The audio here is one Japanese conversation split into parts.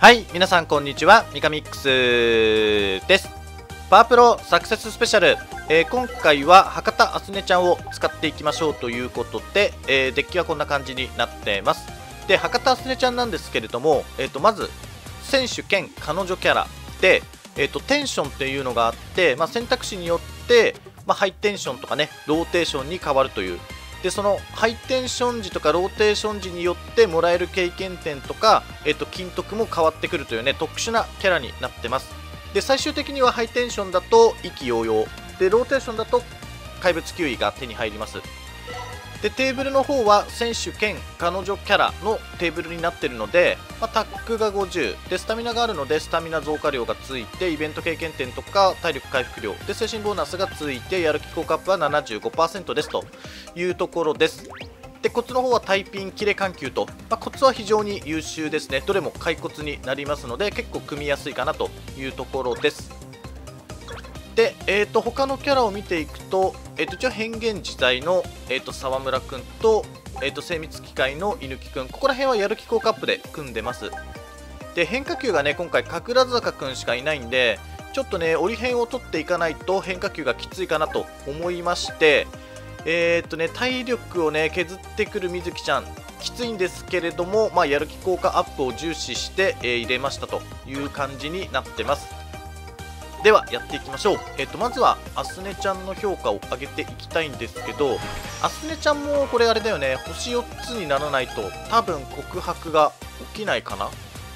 はい、皆さんこんにちは、ミカミックスです。パワープロサクセススペシャル、今回は博多あすねちゃんを使っていきましょうということで、デッキはこんな感じになってます。で、博多あすねちゃんなんですけれども、まず選手兼彼女キャラで、テンションっていうのがあって、選択肢によって、ハイテンションとかね、ローテーションに変わるという。で、そのハイテンション時とかローテーション時によってもらえる経験点とか、金徳も変わってくるというね、特殊なキャラになってます。で、最終的にはハイテンションだと意気揚々。で、ローテーションだと怪物キウイが手に入ります。で、テーブルの方は選手兼彼女キャラのテーブルになっているので、タックが50でスタミナがあるのでスタミナ増加量がついてイベント経験点とか体力回復量で精神ボーナスがついてやる気効果アップは 75% ですというところです。で、コツの方はタイピンキレ緩急と、コツは非常に優秀ですね。どれも解骨になりますので結構組みやすいかなというところです。で、他のキャラを見ていくと、一応変幻自在の、沢村くんと、精密機械の犬木くん、ここら辺はやる気効果アップで組んでます。で、変化球がね、今回、神楽坂くんしかいないんで、ちょっとね、折り変を取っていかないと変化球がきついかなと思いまして、体力をね、削ってくるみずきちゃん、きついんですけれども、やる気効果アップを重視して、入れましたという感じになってます。ではやっていきましょう。まずはあすねちゃんの評価を上げていきたいんですけど、あすねちゃんもこれあれだよね、星4つにならないと多分告白が起きないかな。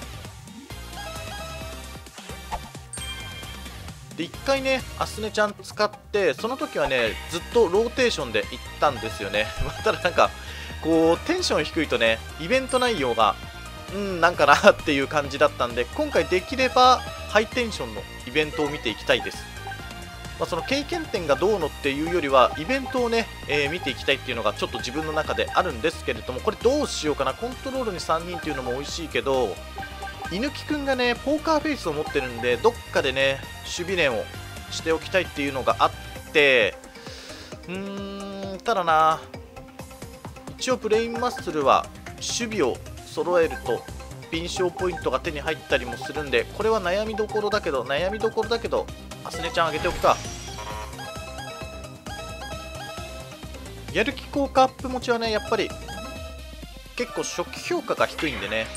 で、1回ねあすねちゃん使ってその時はねずっとローテーションでいったんですよねただなんかこうテンション低いとねイベント内容がなんかなっていう感じだったんで、今回できればハイテンションのイベントを見ていきたいです。その経験点がどうのっていうよりはイベントをね、見ていきたいっていうのがちょっと自分の中であるんですけれども、これどうしようかな。コントロールに3人っていうのも美味しいけど、犬木くんがねポーカーフェイスを持ってるんでどっかでね守備練をしておきたいっていうのがあって、ただな、一応ブレインマッスルは守備を揃えると敏捷ポイントが手に入ったりもするんで、これは悩みどころだけどあすねちゃんあげておくか。やる気効果アップ持ちはねやっぱり結構初期評価が低いんでね。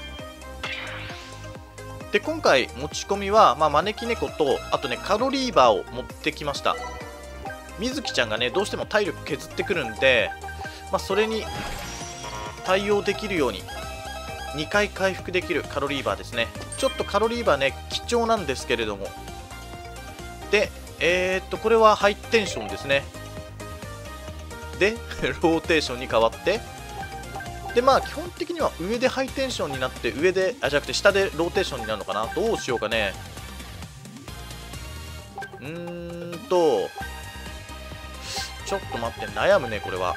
で、今回持ち込みは、招き猫とあとねカロリーバーを持ってきました。みずきちゃんがねどうしても体力削ってくるんで、それに対応できるように2回回復できるカロリーバーですね。ちょっとカロリーバーね貴重なんですけれども、でこれはハイテンションですね。でローテーションに変わって、で基本的には上でハイテンションになって上でじゃなくて下でローテーションになるのかな。どうしようかね。ちょっと待って、悩むねこれは。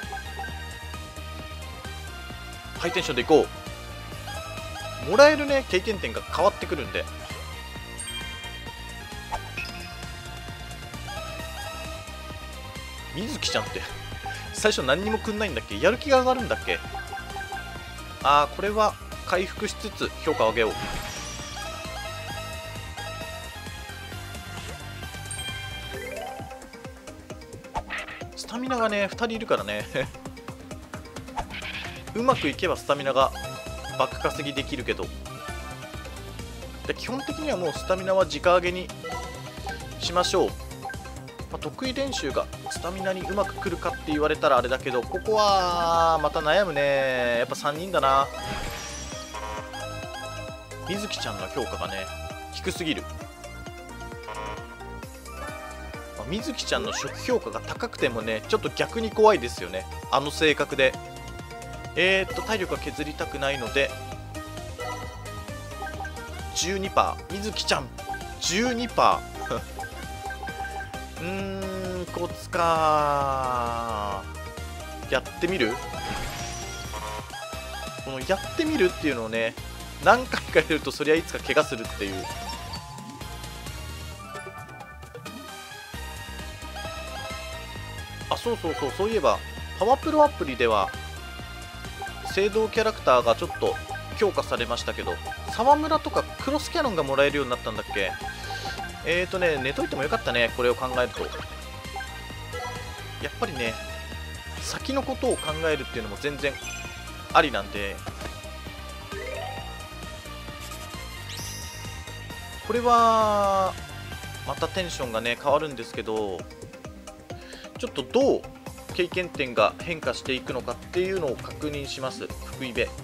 ハイテンションでいこう。もらえるね経験点が変わってくるんで、みずきちゃんって最初何にもくんないんだっけ。やる気が上がるんだっけ。これは回復しつつ評価を上げよう。スタミナがね2人いるからねうまくいけばスタミナがバック稼ぎできるけど、で基本的にはもうスタミナは直上げにしましょう。得意練習がスタミナにうまくくるかって言われたらあれだけど、ここはまた悩むね。やっぱ3人だな。みずきちゃんの評価がね低すぎる。みずきちゃんの初期評価が高くてもねちょっと逆に怖いですよね、あの性格で。体力は削りたくないので 12%、 みずきちゃん 12%コツか。やってみる。このやってみるっていうのをね何回かやるとそりゃいつか怪我するっていう。そういえばパワプロアプリでは聖堂キャラクターがちょっと強化されましたけど、沢村とかクロスキャノンがもらえるようになったんだっけ。寝といてもよかったね、これを考えると。やっぱりね、先のことを考えるっていうのも全然ありなんで、これはまたテンションがね変わるんですけど、ちょっとどう経験点が変化していくのかっていうのを確認します。福井部、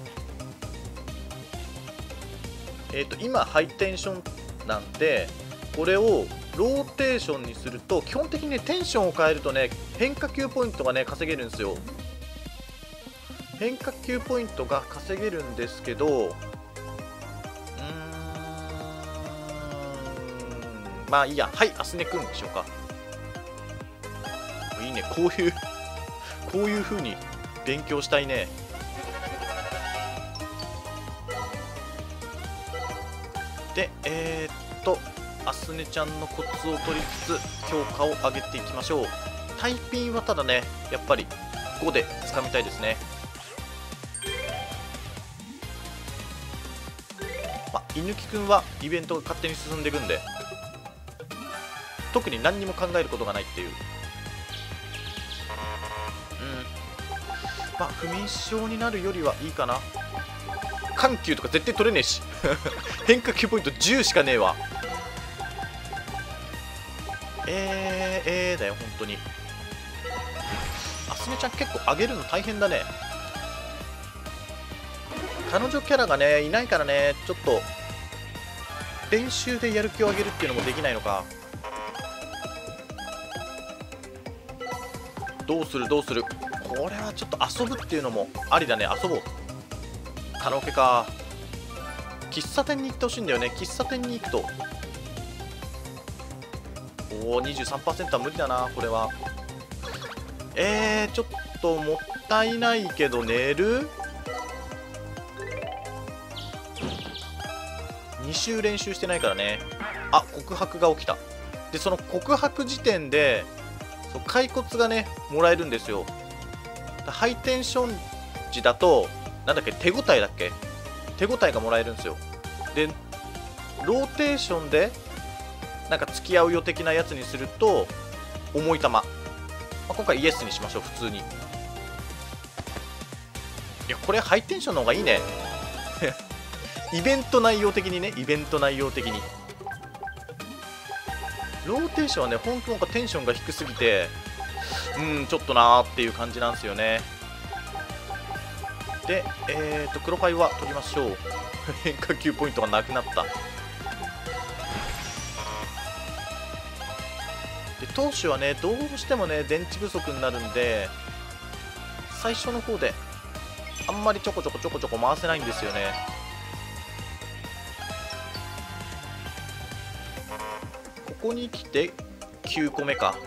今ハイテンションなんで、これをローテーションにすると基本的にねテンションを変えるとね変化球ポイントがね稼げるんですよ。変化球ポイントが稼げるんですけど、まあいいや。はい、アスネくんでしょうか。いいね、こういう風に勉強したいね。でアスネちゃんのコツを取りつつ強化を上げていきましょう。タイピンはただねやっぱり5で掴みたいですね。犬木くんはイベントが勝手に進んでいくんで特に何にも考えることがないっていう。不眠症になるよりはいいかな。緩急とか絶対取れねえし変化球ポイント10しかねえわ。だよ本当に。アスネちゃん結構上げるの大変だね。彼女キャラがねいないからね、ちょっと練習でやる気を上げるっていうのもできないのか。どうするこれはちょっと遊ぶっていうのもありだね。遊ぼう。カラオケか。喫茶店に行ってほしいんだよね。喫茶店に行くと23% は無理だなこれは。ちょっともったいないけど寝る。2週練習してないからね。告白が起きた。でその告白時点で骸骨がねもらえるんですよ。ハイテンション時だとなんだっけ、手応えだっけ、手応えがもらえるんですよ。でローテーションでなんか付き合うよ的なやつにすると重い球、今回イエスにしましょう。普通に。いやこれハイテンションの方がいいねイベント内容的にね、イベント内容的に。ローテーションはね本当なんかテンションが低すぎてちょっとなーっていう感じなんですよね。で黒パイは取りましょう変化球ポイントがなくなった。で投手はねどうしてもね電池不足になるんで最初の方であんまりちょこちょこ回せないんですよね。ここに来て9個目か。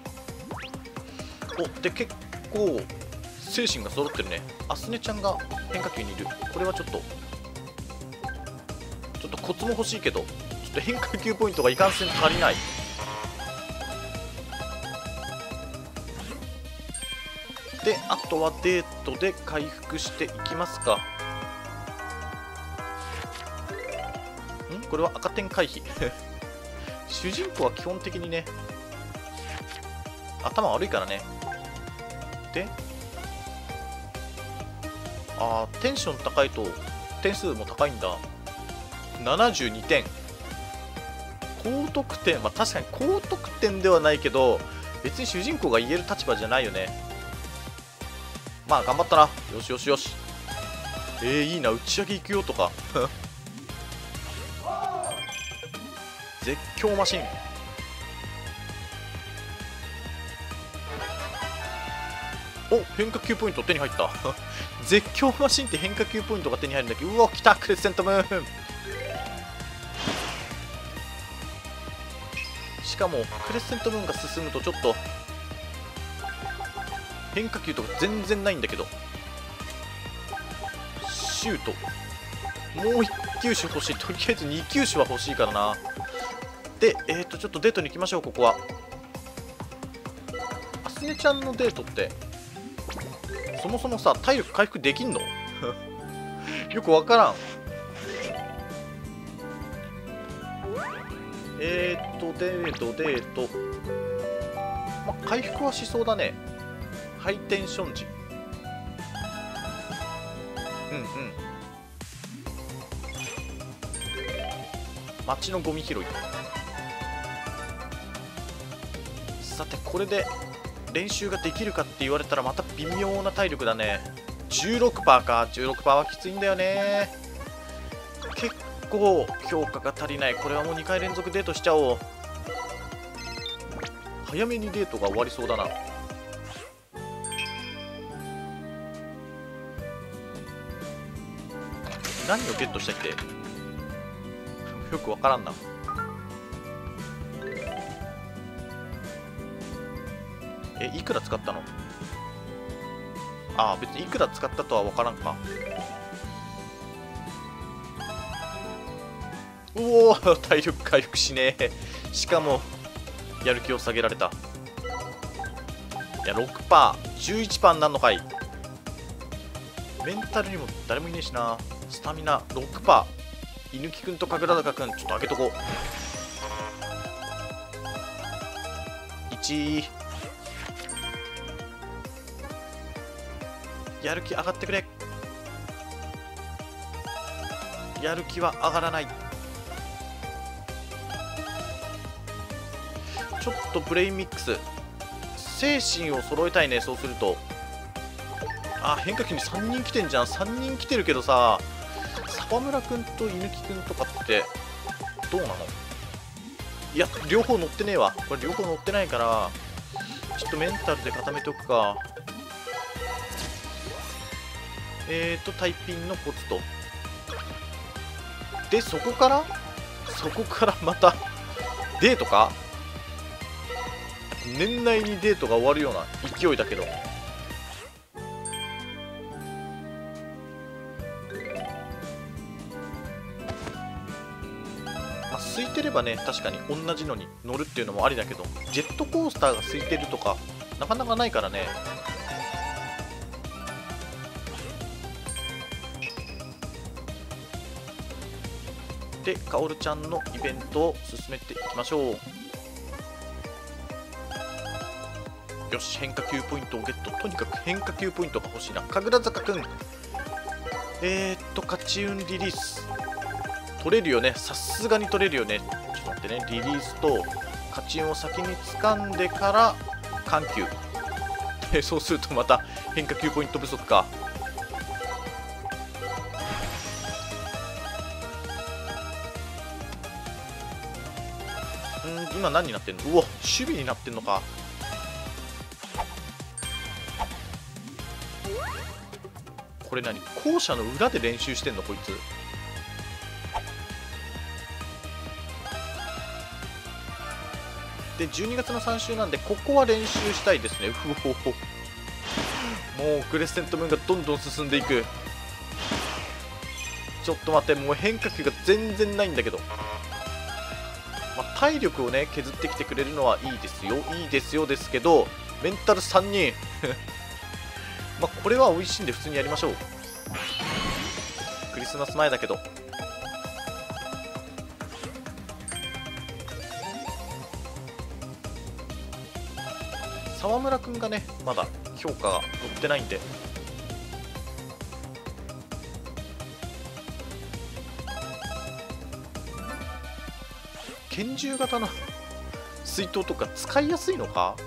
で結構精神が揃ってるね。アスネちゃんが変化球にいる。これはちょっとコツも欲しいけどちょっと変化球ポイントがいかんせん足りない。であとはデートで回復していきますか。これは赤点回避主人公は基本的にね頭悪いからね。でテンション高いと点数も高いんだ。72点高得点。確かに高得点ではないけど別に主人公が言える立場じゃないよね。頑張ったな。よしよしよし。いいな、打ち上げ行くよとか絶叫マシン。変化球ポイント手に入った絶叫マシンって変化球ポイントが手に入るんだけど、うわ来たクレッセントムーン。しかもクレッセントムーンが進むとちょっと変化球とか全然ないんだけど。シュートもう1球種欲しい。とりあえず2球種は欲しいからな。でちょっとデートに行きましょう。ここはアスネちゃんのデートってそもそもさ体力回復できんのよよくわからん。デート、まあ、回復はしそうだね。ハイテンション時。うんうん。街のゴミ拾い。さてこれで練習ができるかって言われたらまた微妙な体力だね。16%か。16%はきついんだよね。結構強化が足りない。これはもう2回連続デートしちゃおう。早めにデートが終わりそうだな。何をゲットしたっけよくわからんな。いくら使ったの？ああ、別にいくら使ったとはわからんか。うおー、体力回復しねえ。しかもやる気を下げられた。いや 6%、11% になんのかい。メンタルにも誰もいねえしな。スタミナ 6%。犬木くんと神楽坂くんちょっと上げとこう。1。やる気上がってくれ。やる気は上がらない。ちょっとブレインミックス精神を揃えたいね。そうすると変化球に3人来てんじゃん。3人来てるけどさ、沢村くんと犬木くんとかってどうなの？いや両方乗ってねえわ。これ両方乗ってないからちょっとメンタルで固めておくか。タイピンのコツとで、そこからまたデートか。年内にデートが終わるような勢いだけど、まあ、空いてればね確かに同じのに乗るっていうのもありだけど、ジェットコースターが空いてるとかなかなかないからね。でカオルちゃんのイベントを進めていきましょう。よし、変化球ポイントをゲット。とにかく変化球ポイントが欲しいな。神楽坂くん、勝ち運リリース取れるよね。さすがに取れるよね。ちょっと待ってね。リリースと勝ち運を先に掴んでから緩急で、そうするとまた変化球ポイント不足か。今何になってんの？うわ、守備になってんのか。これ何？校舎の裏で練習してんのこいつ。で12月の3週なんでここは練習したいですね。うほほ。もうクレッセントムーンがどんどん進んでいく。ちょっと待って、もう変化球が全然ないんだけど。まあ、体力をね削ってきてくれるのはいいですよ、いいですよですけど、メンタル3人まあこれは美味しいんで普通にやりましょう。クリスマス前だけど。沢村くんがねまだ評価が乗ってないんで、拳銃型の水筒とか使いやすいのか。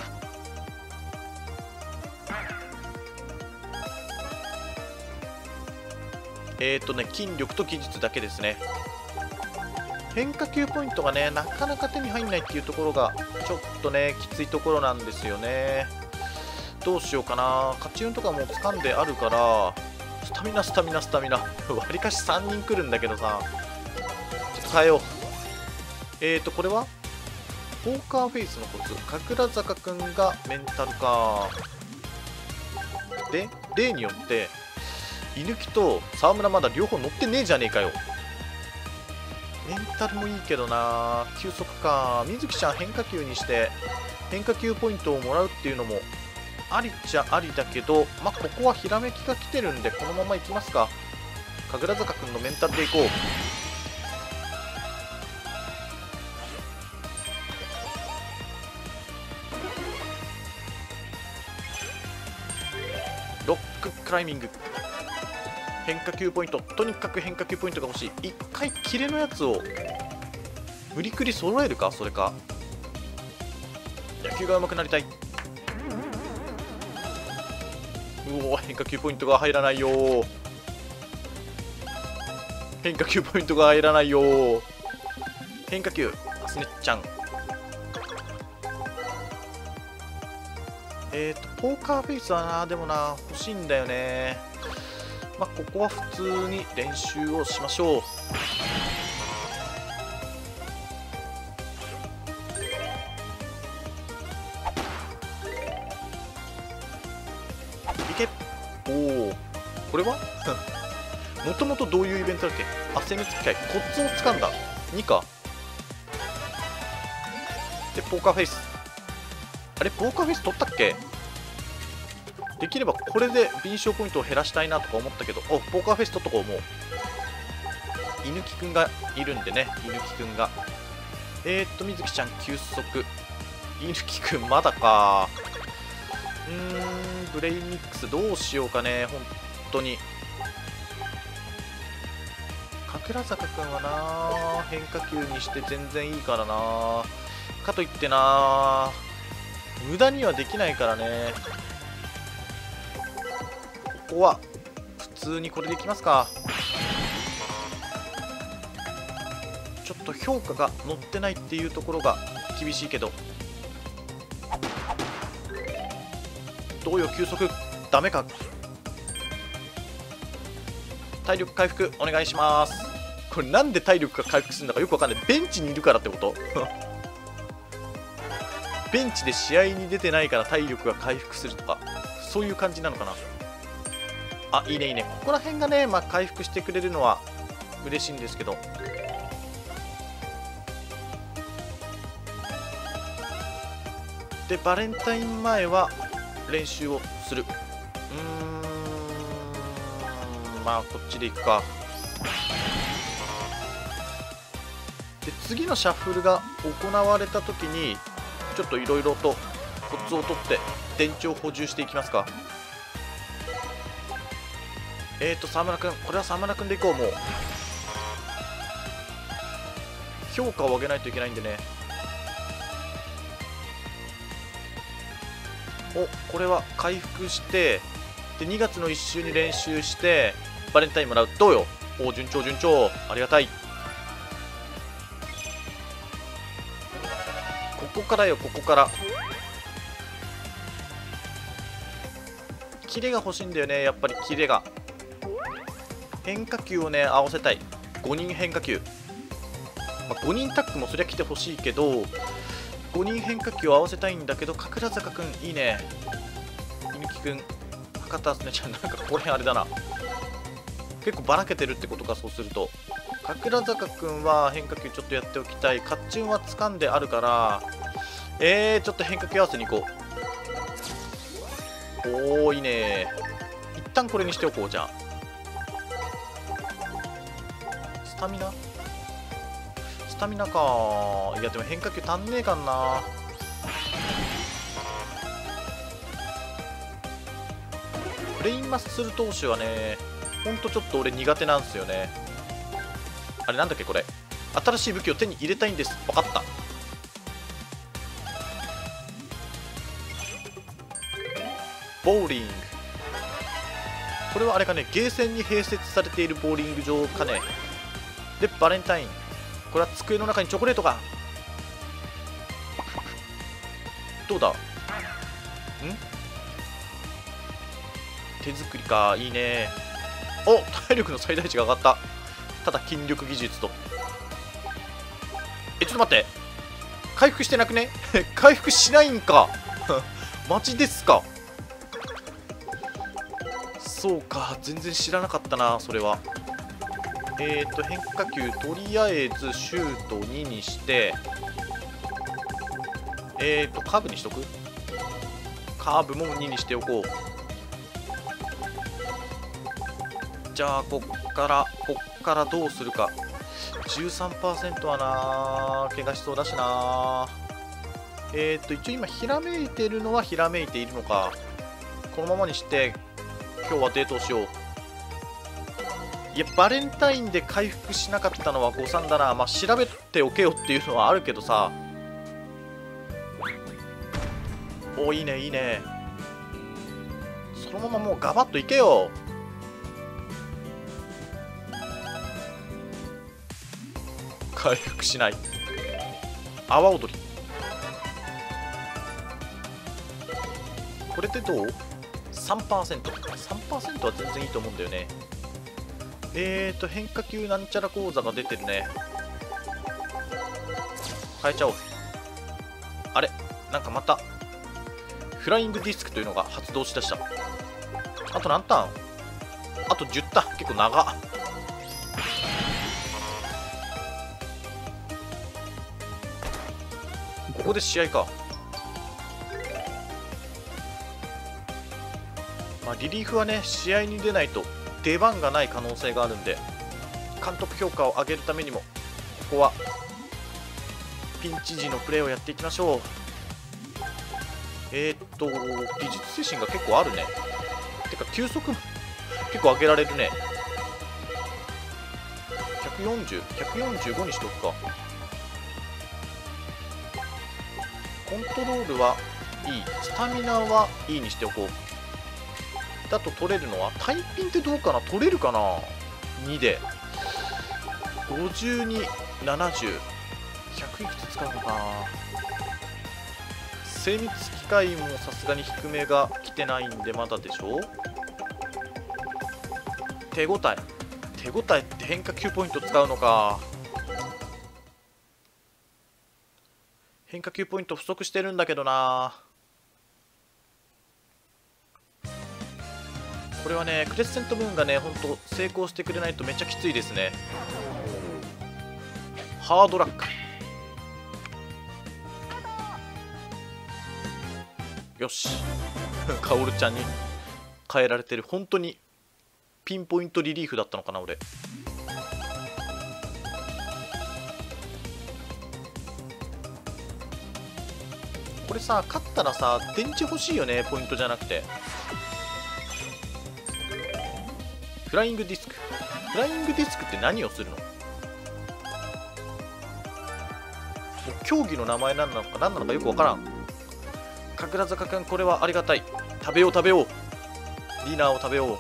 筋力と技術だけですね。変化球ポイントがねなかなか手に入んないっていうところがちょっとねきついところなんですよね。どうしようかな。勝ち運とかも掴んであるからスタミナわりかし3人来るんだけどさ、ちょっと変えよう。これはポーカーフェイスのコツ。神楽坂くんがメンタルか。で例によって犬木と沢村まだ両方乗ってねえじゃねえかよ。メンタルもいいけどな。球速か。水木ちゃん変化球にして変化球ポイントをもらうっていうのもありっちゃありだけど、まあここはひらめきが来てるんでこのままいきますか。 神楽坂くんのメンタルでいこう。ロッククライミング、変化球ポイント、とにかく変化球ポイントが欲しい。一回キレのやつを無理くり揃えるか。それか野球が上手くなりたい。うお、変化球ポイントが入らないよ。変化球ポイントが入らないよ。変化球アスネちゃん。ポーカーフェイスはな、でもな欲しいんだよね。まあここは普通に練習をしましょう。いけ。おお、これはもともとどういうイベントだっけ。汗熱機械、コツをつかんだ2か。でポーカーフェイス、あれポーカーフェイス取ったっけ。できればこれで敏捷ポイントを減らしたいなとか思ったけど、おポーカーフェイス取っとこう。もう犬木くんがいるんでね。犬木くんがみずきちゃん休息。犬木くんまだか。ブレインミックスどうしようかね。本当に神楽坂くんはな変化球にして全然いいからな。かといってな無駄にはできないからね。ここは普通にこれでいきますか。ちょっと評価が乗ってないっていうところが厳しいけど。どうよ休息、ダメか。体力回復お願いします。これなんで体力が回復するのかよくわかんない。ベンチにいるからってことベンチで試合に出てないから体力が回復するとか、そういう感じなのかな。あ、いいねいいね。ここら辺がね、まあ、回復してくれるのは嬉しいんですけど。でバレンタイン前は練習をする。まあこっちでいくか。で次のシャッフルが行われた時にちょっといろいろとコツを取って電池を補充していきますか。沢村君、これは沢村君でいこう。もう評価を上げないといけないんでね。お、これは回復してで2月の1週に練習してバレンタインもらう。どうよ。お、順調順調、ありがたい。ここからよ、ここからキレが欲しいんだよね。やっぱりキレが。変化球をね合わせたい。5人変化球、まあ、5人タッグもそりゃ来てほしいけど5人変化球を合わせたいんだけど。神楽坂くんいいね。犬木くん、博多あすねちゃん、なんかここら辺あれだな。結構ばらけてるってことか。そうすると神楽坂くんは変化球ちょっとやっておきたい。カッチュンは掴んであるからちょっと変化球合わせに行こう。おーいいね。一旦これにしておこう。じゃあスタミナか。いやでも変化球足んねえかんな。ブレインマッスル投手はねほんとちょっと俺苦手なんですよね。あれなんだっけこれ。新しい武器を手に入れたいんです。分かった。ボーリング、これはあれかね、ゲーセンに併設されているボーリング場かね。でバレンタイン、これは机の中にチョコレートが。どうだ。手作りか。いいね。お、体力の最大値が上がった。ただ筋力技術と。ちょっと待って、回復してなくね回復しないんかマジですか。そうか、全然知らなかったなそれは。変化球とりあえずシュート2にして、カーブにしとく。カーブも2にしておこう。じゃあこっこっからどうするか。 13% はな怪我しそうだしな。一応今ひらめいてるのはひらめいているのか。このままにして今日はデートをしよう。いや、バレンタインで回復しなかったのは誤算だな。まあ調べておけよっていうのはあるけどさ。お、いいねいいね。そのままもうガバッといけよ。回復しない。阿波踊り。これでどう？ 3%。3% は全然いいと思うんだよね。変化球なんちゃら講座が出てるね。変えちゃおう。あれ、なんかまたフライングディスクというのが発動しだした。あと何ターン？あと10ターン。結構長っ。ここで試合か。まあ、リリーフはね、試合に出ないと出番がない可能性があるんで、監督評価を上げるためにもここはピンチ時のプレーをやっていきましょう。技術精神が結構あるね。てか球速も結構上げられるね。140、145にしておくか。コントロールはいい。スタミナはいいにしておこう。だと取れるのはタイピンってどうかな。取れるかな。2で52、70、100いくつ使うのかな。精密機械もさすがに低めが来てないんでまだでしょ。手応えって変化球ポイント使うのか。変化球ポイント不足してるんだけどな。これはね、クレッセントムーンがね、ほんと成功してくれないとめっちゃきついですね。ハードラック。よし。カオルちゃんに変えられてる。本当にピンポイントリリーフだったのかな、俺。これさ、勝ったらさ、電池欲しいよね、ポイントじゃなくて。フライングディスク。フライングディスクって何をするの？競技の名前なのか何なのかよくわからん。神楽坂くん、これはありがたい。食べよう食べよう。ディナーを食べよう。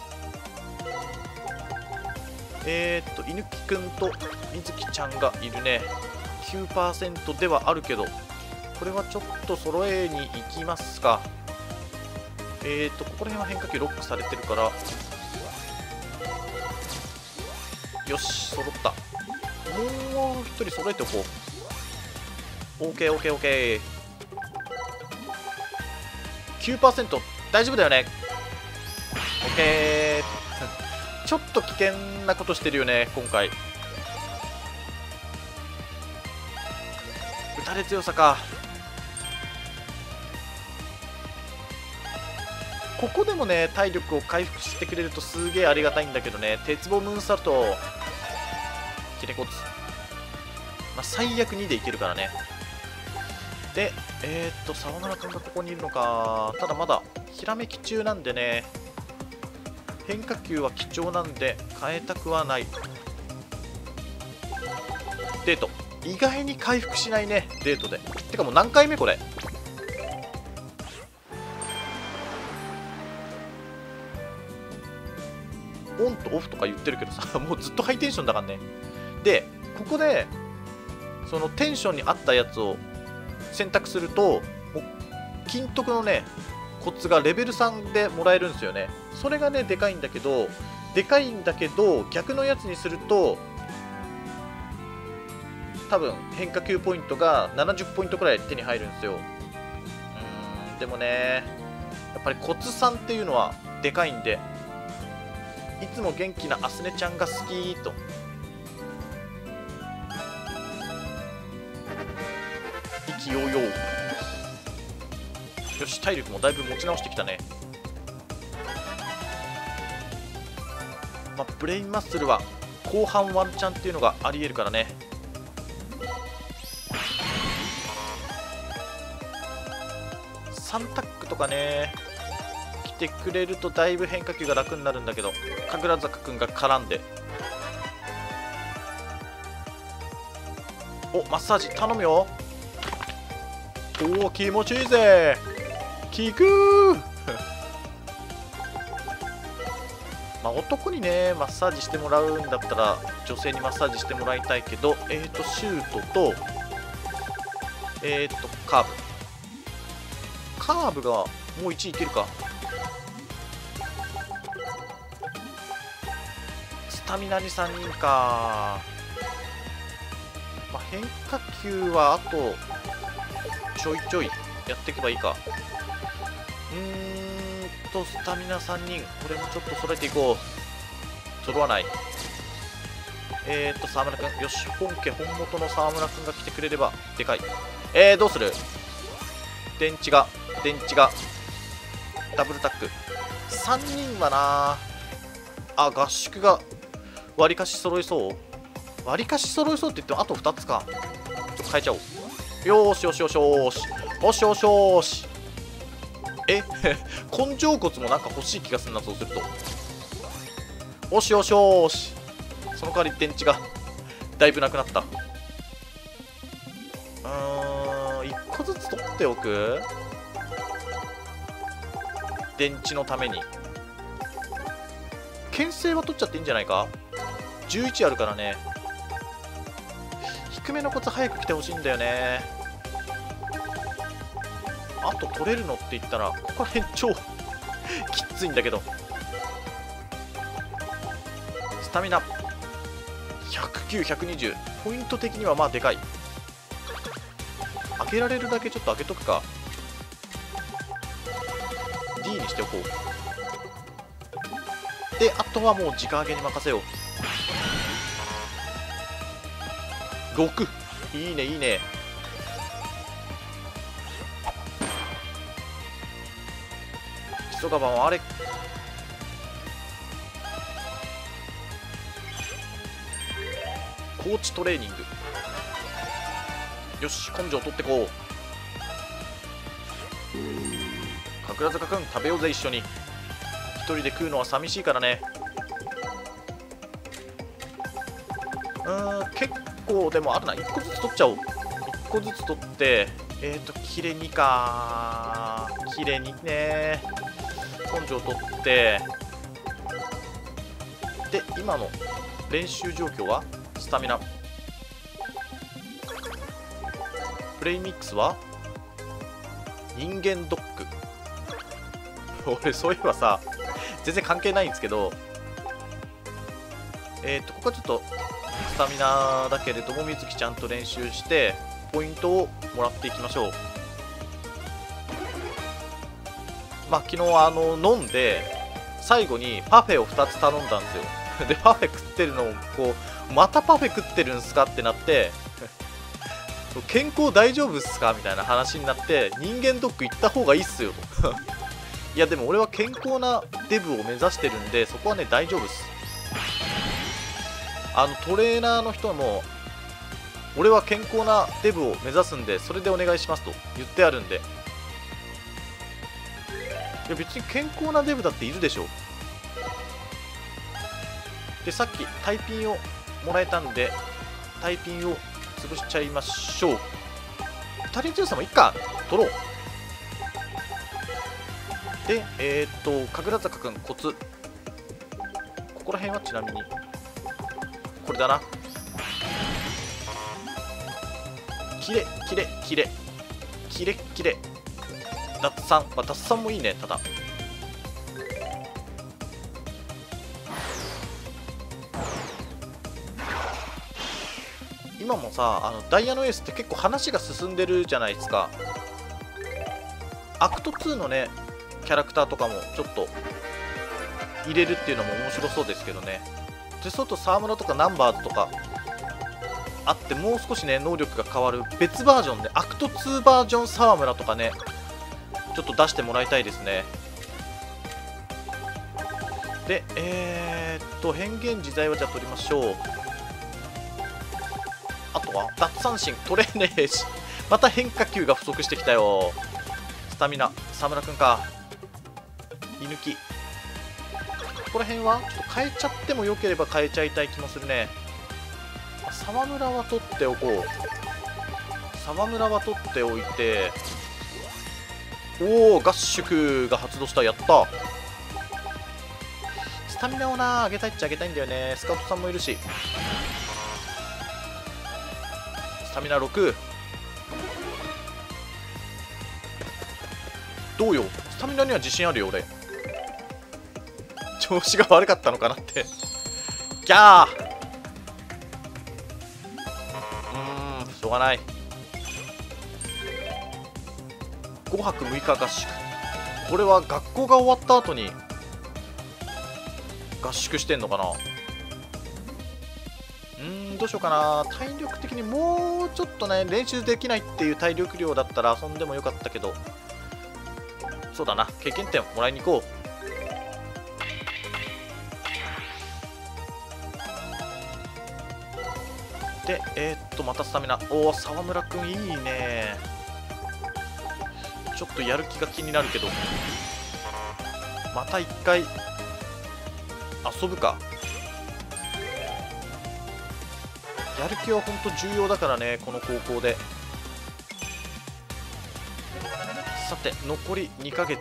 犬木くんと水木ちゃんがいるね。9% ではあるけど、これはちょっと揃えに行きますか。ここら辺は変化球ロックされてるから、よし、揃った。もう一人揃えておこう。 OKOKOK。 9% 大丈夫だよね。 OK。 ちょっと危険なことしてるよね今回。打たれ強さか。ここでもね、体力を回復してくれるとすげえありがたいんだけどね。鉄棒ムーンサルト、キレコツ、まあ、最悪2でいけるからね。で、沢村君がここにいるのか。ただまだひらめき中なんでね、変化球は貴重なんで変えたくはない。デート、意外に回復しないね、デートで。てかもう何回目これ。オンとオフとか言ってるけどさ、もうずっとハイテンションだからね。で、ここでそのテンションに合ったやつを選択すると、もう金徳のねコツがレベル3でもらえるんですよね。それがねでかいんだけど、逆のやつにすると多分変化球ポイントが70ポイントくらい手に入るんですよ。でもね、やっぱりコツ3っていうのはでかいんで、いつも元気なアスネちゃんが好きと。意気揚々。よし、体力もだいぶ持ち直してきたね。まあ、 ブレインマッスルは後半ワンチャンっていうのがありえるからね。3タックとかね来てくれるとだいぶ変化球が楽になるんだけど、神楽坂くんが絡んで、おマッサージ頼むよ。おお気持ちいいぜ、効くーまあ男にねマッサージしてもらうんだったら女性にマッサージしてもらいたいけど、シュートとカーブがもう1いけるか。スタミナに3人か。まあ、変化球はあとちょいちょいやっていけばいいか。スタミナ3人、これもちょっと揃えていこう。揃わない。沢村君、よし、本元の沢村君が来てくれればでかい。どうする？電池がダブルタック。3人はなあ、合宿がわりかし揃いそう。わりかし揃いそうって言ってもあと2つか。ちょっと変えちゃおう。よーしよしよしよしよしよしよし。根性骨もなんか欲しい気がするな、そうすると。よしよしよし。その代わり電池がだいぶなくなった。1個ずつ取っておく。電池のために牽制は取っちゃっていいんじゃないか。11あるからね。低めのコツ早く来てほしいんだよね。あと取れるのって言ったらここら辺超きついんだけど。スタミナ109、120、ポイント的にはまあでかい。開けられるだけちょっと開けとくか。 D にしておこう。であとはもう直上げに任せよう。6、いいねいいね。基礎ガバンはあれコーチトレーニング。よし根性取ってこう。神楽坂くん食べようぜ一緒に。一人で食うのは寂しいからね。結構でもあるな。1個ずつ取っちゃおう。1個ずつ取って切れ2か。切れ2ね。根性取ってで今の練習状況はスタミナ。プレイミックスは人間ドッグ。俺そういえばさ全然関係ないんですけど、ここはちょっとスタミナだけれども水木ちゃんと練習してポイントをもらっていきましょう。まあ昨日飲んで最後にパフェを2つ頼んだんですよ。でパフェ食ってるのをこうまたパフェ食ってるんすかってなって健康大丈夫っすかみたいな話になって、人間ドック行った方がいいっすよといやでも俺は健康なデブを目指してるんでそこはね大丈夫っす。トレーナーの人も俺は健康なデブを目指すんでそれでお願いしますと言ってあるんで。いや別に健康なデブだっているでしょ。でさっきタイピンをもらえたんでタイピンを潰しちゃいましょう。2人強さもいっか取ろう。で神楽坂くんコツここら辺はちなみにこれだな。キレキレキレキレキレ脱散、まあ、脱散もいいね。ただ今もさダイヤのエースって結構話が進んでるじゃないですか。アクト2のねキャラクターとかもちょっと入れるっていうのも面白そうですけどね。で外沢村とかナンバーズとかあってもう少しね能力が変わる別バージョンでアクト2バージョン沢村とかねちょっと出してもらいたいですね。で変幻自在はじゃあ取りましょう。あとは奪三振取れねえし、また変化球が不足してきたよ。スタミナ沢村くんか。居抜き、ここら辺はちょっと変えちゃってもよければ変えちゃいたい気もするね。沢村は取っておこう。沢村は取っておいて、おお合宿が発動した。やった。スタミナをな上げたいっちゃ上げたいんだよね。スカウトさんもいるし。スタミナ6。どうよ、スタミナには自信あるよ俺。調子が悪かったのかなってギャー。しょうがない。5泊6日合宿、これは学校が終わった後に合宿してんのかな。どうしようかな。体力的にもうちょっとね、練習できないっていう体力量だったら遊んでもよかったけど、そうだな、経験点もらいに行こう。でまたスタミナ。おお沢村くんいいね。ちょっとやる気が気になるけど、また一回遊ぶか。やる気は本当重要だからね、この高校で。さて残り2ヶ月。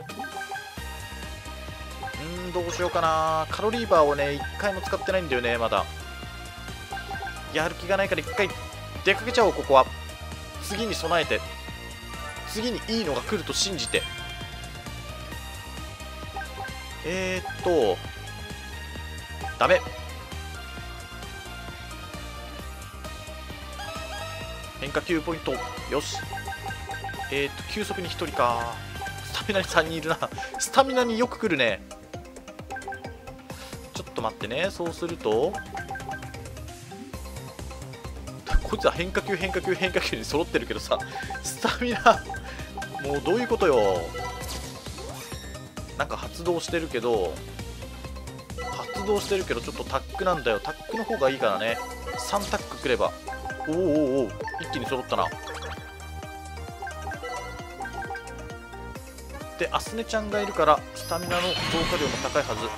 どうしようかな。カロリーバーをね1回も使ってないんだよねまだ。やる気がないから1回出かけちゃおう。ここは次に備えて、次にいいのが来ると信じて。ダメ。変化球ポイントよし。急速に1人か。スタミナに3人いるな。スタミナによく来るね。ちょっと待ってね。そうするとこいつは変化球変化球変化球に揃ってるけどさ、スタミナもうどういうことよ。なんか発動してるけどちょっとタックなんだよ。タックの方がいいからね。3タックくれば。おお一気に揃ったな。でアスネちゃんがいるからスタミナの増加量も高いはず。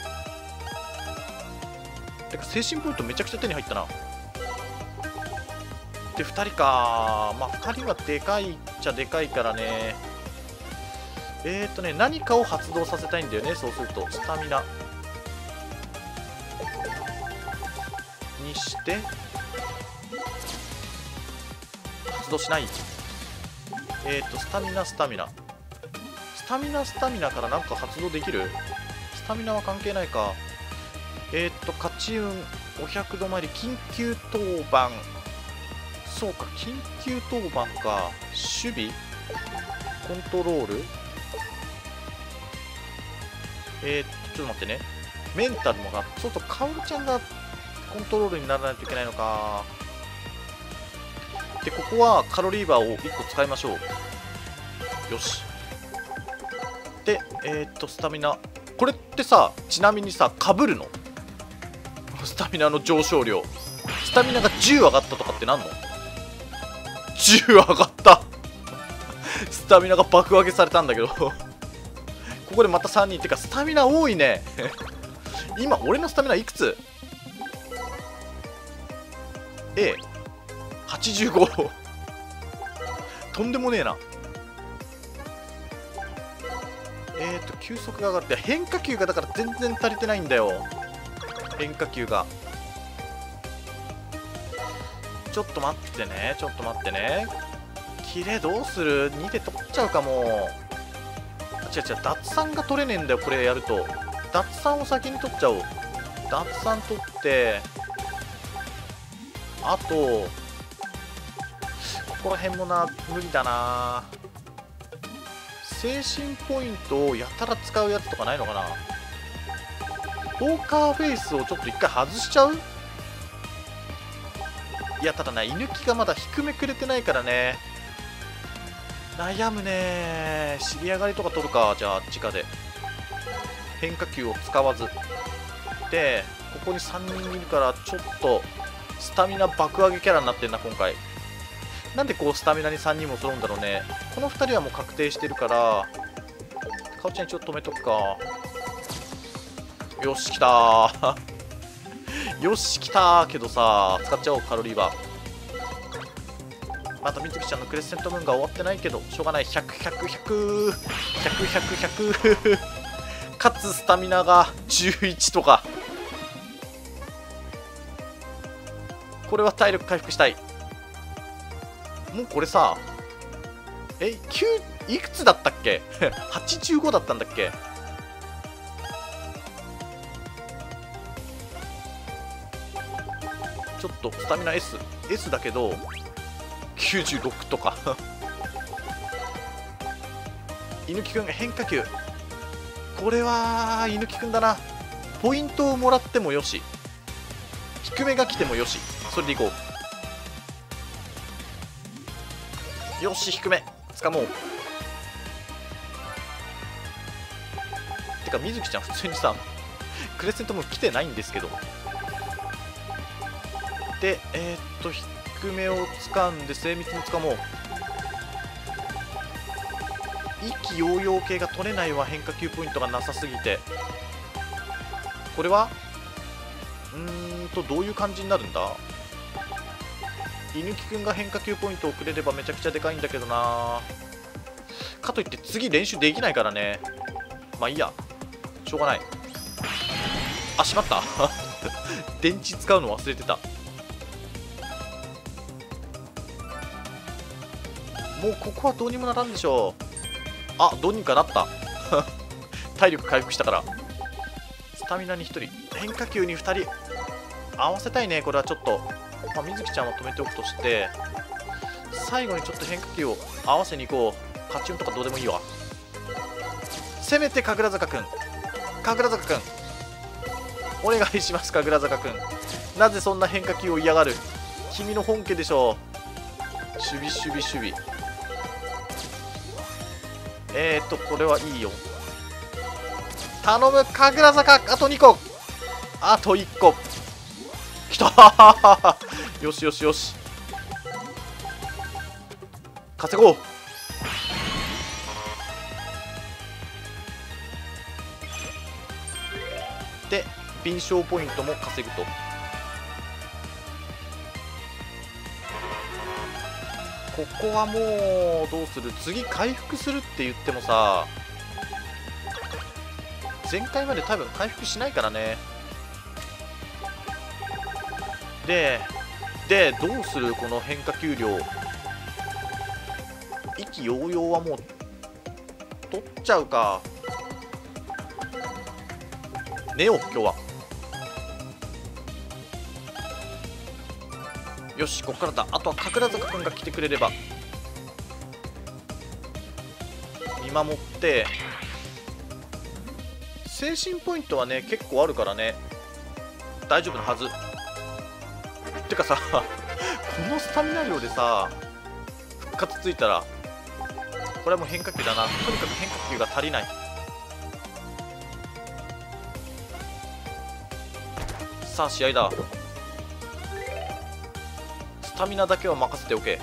てか精神ポイントめちゃくちゃ手に入ったな。で2人か。まあ2人はでかいっちゃでかいからね。何かを発動させたいんだよね。そうするとスタミナにして発動しない。スタミナからなんか発動できる？スタミナは関係ないか。勝ち運500止まり緊急当番。そうか緊急当番か。守備コントロールちょっと待ってね。メンタルもがちょっとカオルちゃんがコントロールにならないといけないのか。でここはカロリーバーを1個使いましょう。よし。でスタミナこれってさ、ちなみにさかぶるの？スタミナの上昇量、スタミナが10上がったとかってなんの？10上がったスタミナが爆上げされたんだけどここでまた3人ってかスタミナ多いね今俺のスタミナいくつ？85 とんでもねえな。球速が上がって変化球がだから全然足りてないんだよ。変化球がちょっと待ってねキレどうする？ 2 で取っちゃうかも。違う奪三が取れねえんだよこれやると。奪三を先に取っちゃおう。奪三取ってあとここら辺もな無理だな。精神ポイントをやたら使うやつとかないのかな。ポーカーフェイスをちょっと一回外しちゃう？いやただね居抜きがまだ低めくれてないからね悩むね。尻上がりとか取るか。じゃあ直で変化球を使わずでここに3人いるからちょっとスタミナ爆上げキャラになってんな今回。なんでこうスタミナに3人も揃うんだろうね。この2人はもう確定してるからかおちゃん一応止めとくか。よし来たーよし来たーけどさ、使っちゃおうカロリーバー。またみずきちゃんのクレッセントムーンが終わってないけどしょうがない。100かつスタミナが11とか。これは体力回復したい。もうこれさ9いくつだったっけ85だったんだっけ。ちょっとスタミナ S だけど96とか犬木くん変化球、これは犬木くんだな。ポイントをもらってもよし、低めが来てもよし、それでいこう。よし低め掴もう。てかみずきちゃん普通にさクレッセントも来てないんですけど。で低めを掴んで精密に掴もう。意気揚々系が取れないわ。変化球ポイントがなさすぎて。これはどういう感じになるんだ。犬木くんが変化球ポイントをくれればめちゃくちゃでかいんだけどな。かといって次練習できないからね。まあいいや、しょうがない。あ、しまった電池使うの忘れてた。もうここはどうにもならんでしょう。あ、どうにかなった体力回復したから。スタミナに1人、変化球に2人合わせたいね。これはちょっと、まあ、みずきちゃんは止めておくとして、最後にちょっと変化球を合わせに行こう。カチュンとかどうでもいいわ。せめて神楽坂くん、神楽坂くんお願いします。神楽坂くん、なぜそんな変化球を嫌がる。君の本家でしょう。守備守備守備。これはいいよ。頼む神楽坂、あと2個、あと1個きたーよしよしよし、稼ごう。で敏捷ポイントも稼ぐと。ここはもうどうする。次回復するって言ってもさ、前回まで多分回復しないからね。でどうする。この変化球量、意気揚々はもう取っちゃうか。寝よう今日は。よし、ここからだ。あとは神楽坂くんが来てくれれば。見守って、精神ポイントはね結構あるからね、大丈夫なはず。てかさこのスタミナ量でさ復活ついたら、これはもう変化球だな。とにかく変化球が足りない。さあ試合だ。スタミナだけは任せておけ。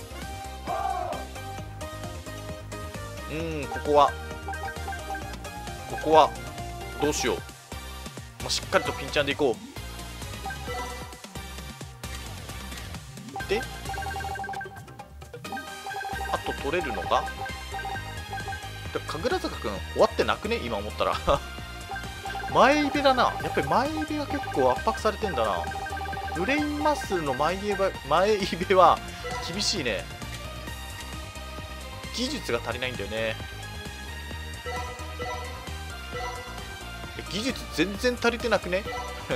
ここはどうしよう。まあ、しっかりとピンチャンでいこう。であと取れるのが神楽坂くん終わってなくね今思ったら前イベだな。やっぱり前イベが結構圧迫されてんだな。ブレインマッスルの前イベは厳しいね。技術が足りないんだよね。技術全然足りてなくね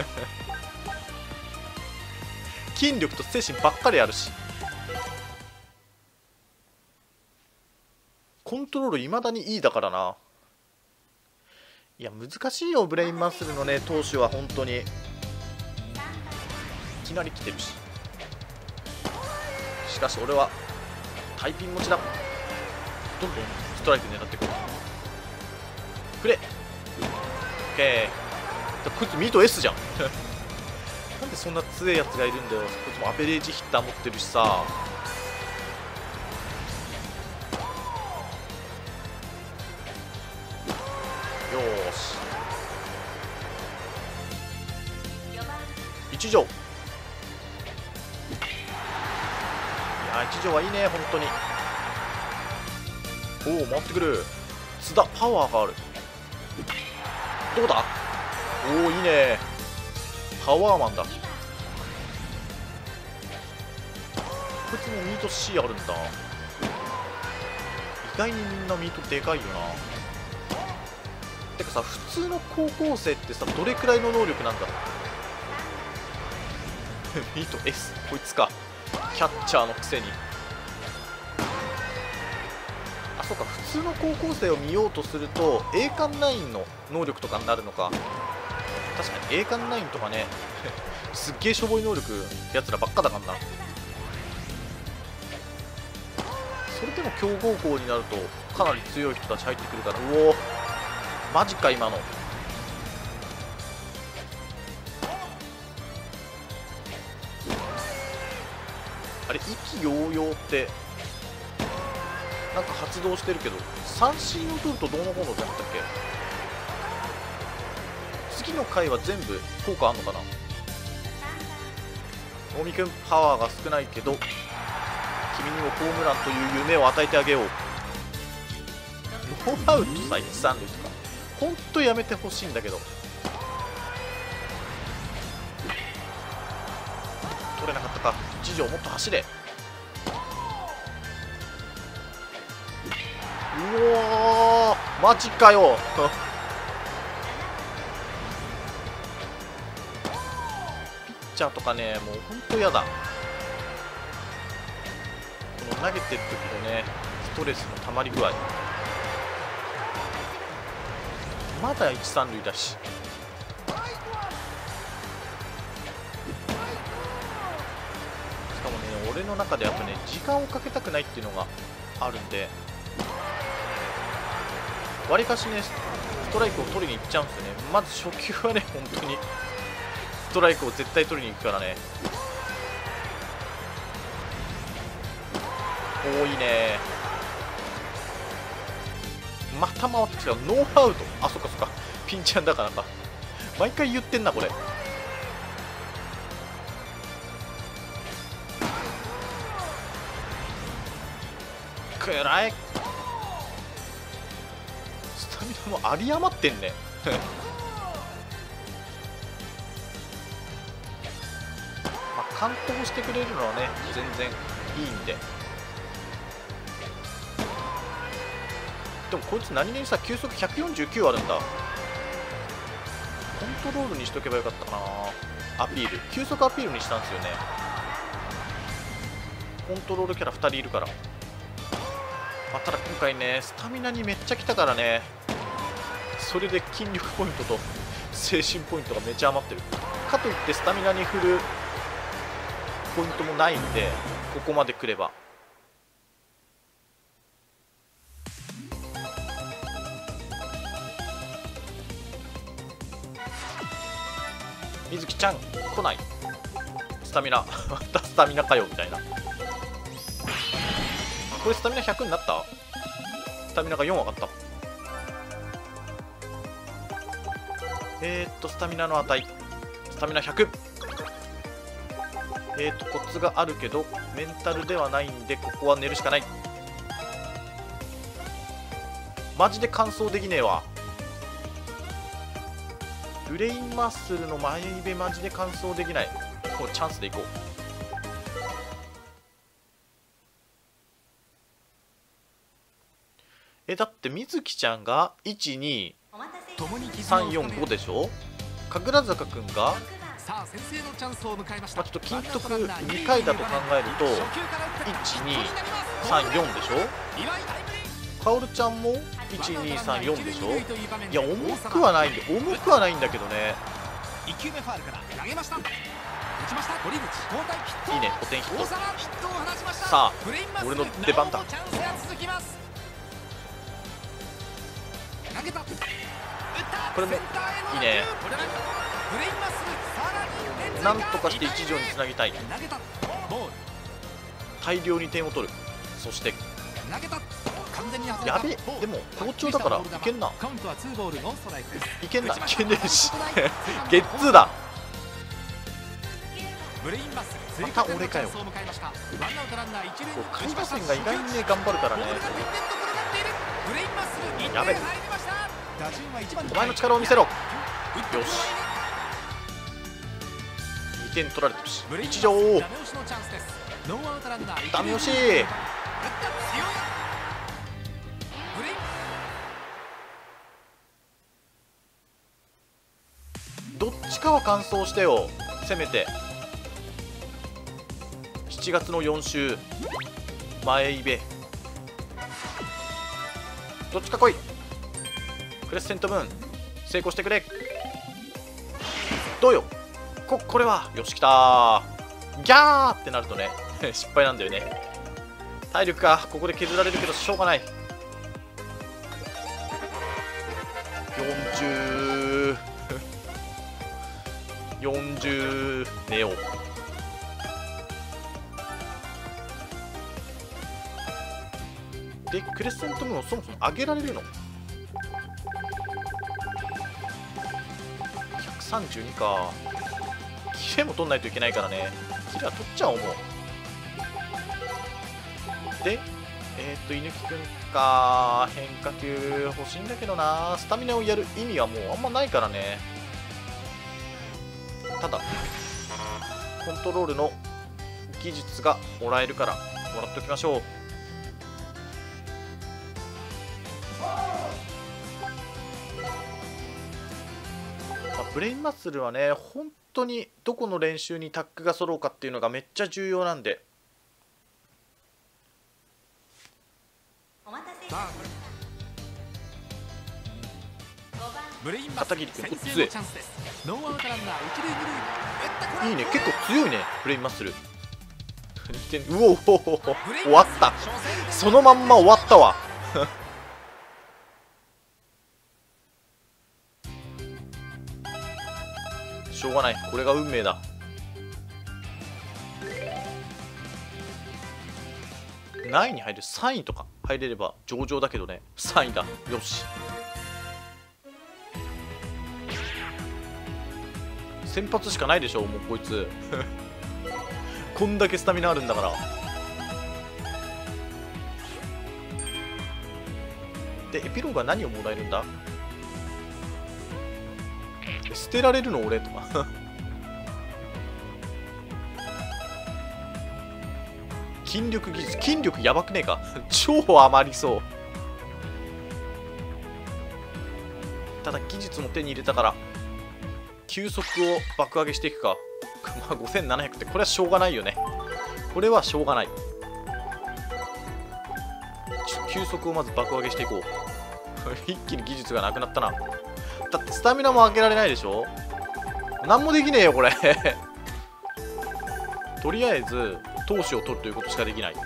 筋力と精神ばっかりあるし、コントロールいまだにいいだからな。いや難しいよブレインマッスルのね投手は本当に。いきなり来てるし、しかし俺はタイピン持ちだ。どんどんストライク狙ってくる。くれ OK。 こいつミート S じゃんなんでそんな強いやつがいるんだよ。こいつもアベレージヒッター持ってるしさ。よーし、一条。いや一条はいいね本当に。おお回ってくる。津田パワーがある。どうだ。おおいいね、パワーマンだ。こいつもミート C あるんだ。意外にみんなミートでかいよな。てかさ、普通の高校生ってさ、どれくらいの能力なんだろうミート S、 こいつか、キャッチャーのくせに。あ、そうか、普通の高校生を見ようとすると栄冠9の能力とかになるのか。確かに栄冠9とかねすっげえしょぼい能力やつらばっかだからな。それでも強豪校になるとかなり強い人たち入ってくるから。うお、マジか今の。あれ、意気揚々ってなんか発動してるけど、三振を取るとどうのこうのじゃなかったっけ。次の回は全部効果あんのかな。大見くんパワーが少ないけど君にもホームランという夢を与えてあげよう。ノーアウトさ、一三塁とかほんとやめてほしいんだけど。取れなかったか。一条もっと走れ。うおー、マジかよピッチャーとかね、もうほんとやだ。この投げてる時のね、ストレスのたまり具合。まだ一三塁だし。しかもね、俺の中でやっぱね、時間をかけたくないっていうのがあるんで、わりかしね、ストライクを取りに行っちゃうんですよね。まず初球はね、本当にストライクを絶対取りに行くからね。おおいいね。また回ってきた。ノーアウト。あ、そっかそっか、ピンチャンだからか。毎回言ってんなこれ。くらい。スタミナも有り余ってんねまあ完投してくれるのはね全然いいんで。でもこいつ何気にさ、球速149あるんだ。コントロールにしとけばよかったかな。アピール、球速アピールにしたんですよね。コントロールキャラ2人いるから。まあ、ただ今回ね、スタミナにめっちゃきたからね、それで筋力ポイントと精神ポイントがめちゃ余ってる。かといってスタミナに振るポイントもないんで、ここまで来れば。水木ちゃん来ない。スタミナまたスタミナかよみたいな。これスタミナ100になった。スタミナが4上がった。スタミナの値、スタミナ100。コツがあるけどメンタルではないんで、ここは寝るしかない。マジで完走できねえわ。ブレインマッスルの前イベマジで完走できない。もうチャンスでいこう。だって水木ちゃんが12345でしょ。神楽坂くんがまあちょっと金徳2回だと考えると1234でしょ。カオルちゃんも1234でしょ。いや重くはないんだけどね。いいね、ポテンヒット。さあ俺の出番だ。 これもいいね。なんとかして一条につなぎたい。大量に点を取る。そしてやべえ、でも好調だからいけんな。いけんな、いけねえしゲッツーだ。また俺かよ。下位打線が意外にね頑張るからね。やべえ、お前の力を見せろ。よし、2点取られてるし、一条ダメ押し。どっちかは完走してよ、せめて。7月の4週前イベ、どっちか来い。クレッセントムーン成功してくれ。どうよ、これはよし、きたー。ギャーってなるとね失敗なんだよね。体力がここで削られるけどしょうがない。40 40寝よう。でクレッセントムーンをそもそも上げられるの132か。キレも取んないといけないからね。キレは取っちゃおう。もうで猪木くんか。変化球欲しいんだけどな。スタミナをやる意味はもうあんまないからね。ただコントロールの技術がもらえるからもらっておきましょう。ブレインマッスルはね、本当にどこの練習にタッグが揃うかっていうのがめっちゃ重要なんで。片桐君、強い。いいね、結構強いね、ブレインマッスル。うおお、終わった。そのまんま終わったわしょうがない、これが運命だ。何位に入る、3位とか入れれば上々だけどね。3位だ、よし。先発しかないでしょ、もうこいつこんだけスタミナあるんだから。でエピローグは何をもらえるんだ。捨てられるの俺とか筋力技術、筋力やばくねえか超余りそう。ただ技術も手に入れたから球速を爆上げしていくかまあ5700ってこれはしょうがないよね。これはしょうがない。球速をまず爆上げしていこう一気に技術がなくなったな。だってスタミナも上げられないでしょ。何もできねえよこれとりあえず投手を取るということしかできない。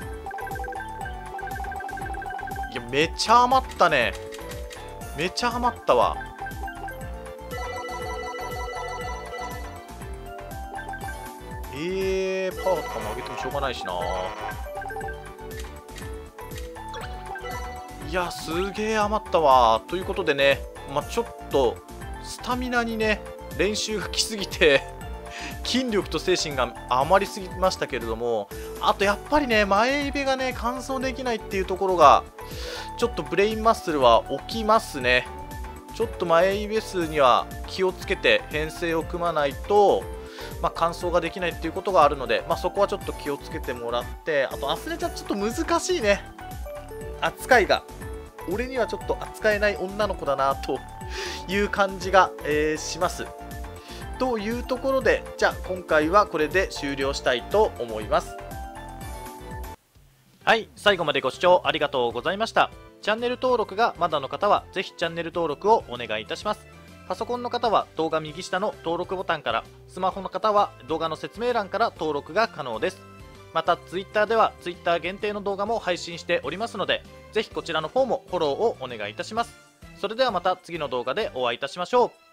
いやめっちゃ余ったね。めっちゃ余ったわ。パワーとかも上げてもしょうがないしな。いやすげえ余ったわ。ということでね、ちょっとスタミナにね練習が来すぎて筋力と精神が余りすぎましたけれども、あとやっぱりね前イベがね完走できないっていうところがちょっとブレインマッスルは起きますね。ちょっと前イベ数には気をつけて編成を組まないと完走ができないっていうことがあるので、そこはちょっと気をつけてもらって、あとアスレちゃんちょっと難しいね扱いが。俺にはちょっと扱えない女の子だなという感じが、します。というところで、じゃあ今回はこれで終了したいと思います。はい、最後までご視聴ありがとうございました。チャンネル登録がまだの方はぜひチャンネル登録をお願いいたします。パソコンの方は動画右下の登録ボタンから、スマホの方は動画の説明欄から登録が可能です。また Twitter では Twitter 限定の動画も配信しておりますので、ぜひこちらの方もフォローをお願いいたします。 それではまた次の動画でお会いいたしましょう。